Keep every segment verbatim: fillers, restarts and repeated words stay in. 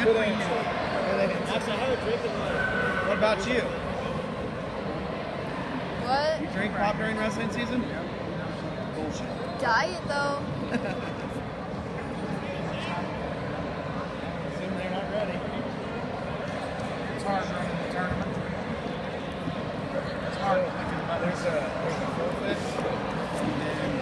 Good answer. Actually, I have a drink in mine. What about you? What? You drink pop during wrestling season? Bullshit. Diet though. Assume they're not ready. It's hard running the tournament. It's hard. There's a there's a forfeit. And then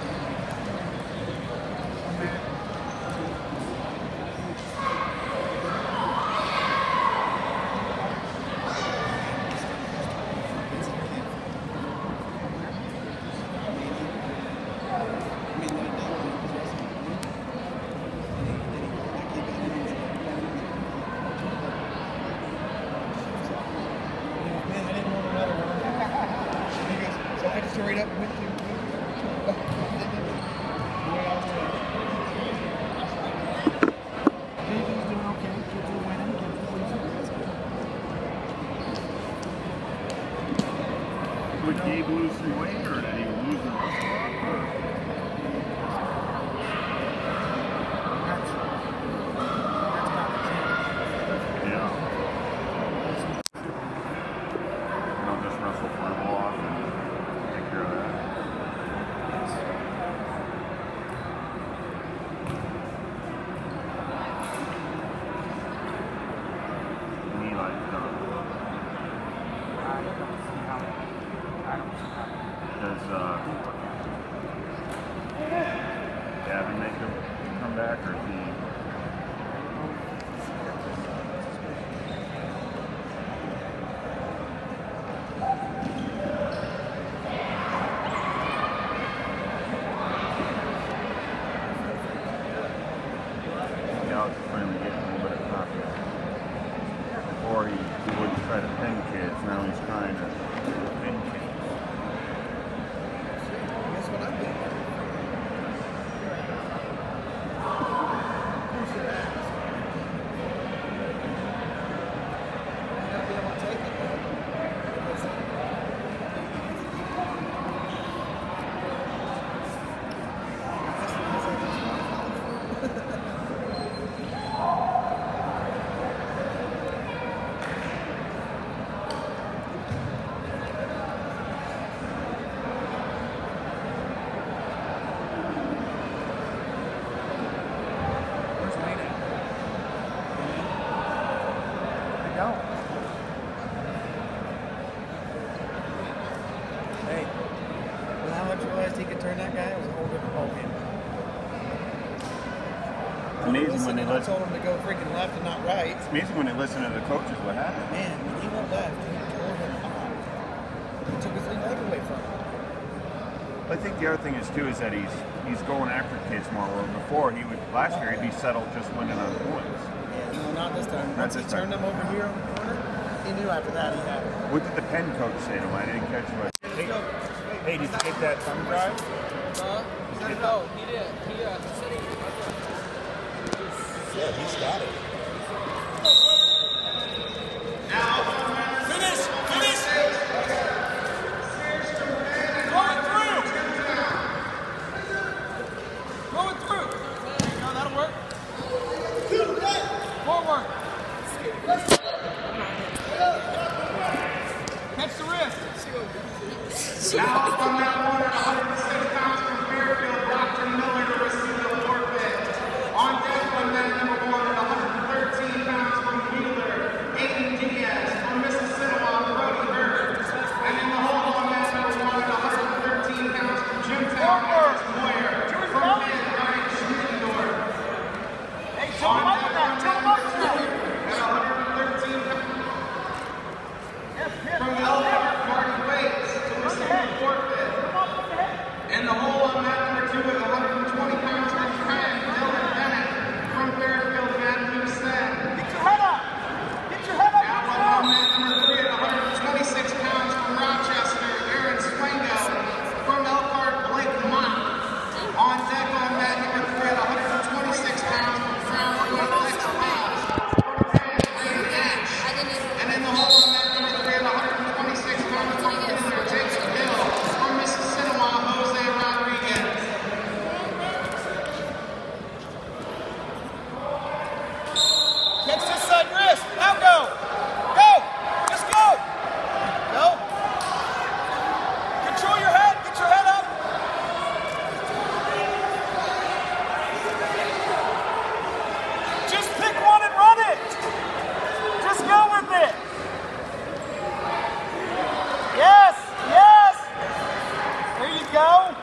Would Gabe lose some weight, or did he lose the muscle? That's, that's not the case. Yeah. You don't just wrestle for him off and take care of that. And he like, uh, I don't see how. I don't see how. does uh, Gavin make him come back, or is he? Alex is finally getting a little bit of confidence. Before he, he wouldn't try to pin kids, now he's trying to pin kids. guess what I'm doing? Who's your ass? You gotta be able to take it though. Where's Wayne at? I don't. Hey, with how much you realized he could turn that guy, it was a whole different ballgame. It's amazing when they I let. told him to go freaking left and not right. It's amazing when they listen to the coaches what happened. Man, when he went left, he tore him off. He took his leg away from him. I think the other thing is too is that he's he's going after kids more. Where before he would last year he'd be settled just winning on points. Yeah, no, not this time. Not Once he this turned time. him over here on the corner, he knew after that he had it. What did the Penn coach say to him? I didn't catch what. Hey, hey, did you get that thumb drive? Huh? No, no, no, he did. He, uh, he said he Yeah, he's got it. Finish! Finish! Going through! Going through! There you go, that'll work. Forward! Catch the wrist! Now from that one at one hundred six pounds from Kerbel, Doctor Miller to receive the forfeit. On deck from that number one at one hundred thirteen pounds from Wheeler, Aiden Diaz. From Mississippi, Brody Hurd. And in the hole on that number one at one hundred thirteen pounds from Jimtown, Alex Moyer. From Penn, Ryan Schmittendorf. Hey, tell him up with that! Tell him up with that! At one hundred thirteen pounds Yes, yes, from yes. Elkhart, Marty Waits to receive the forfeit. In the hole on that number two at one hundred twenty pounds from Penn, Dylan Bennett. From Fairfield, Matthew Sen. Get your head up! Get your head up! Now Get your on head up! that number three at one hundred twenty-six pounds from Rochester, Aaron Swango. From Elkhart, Blake Mott. go.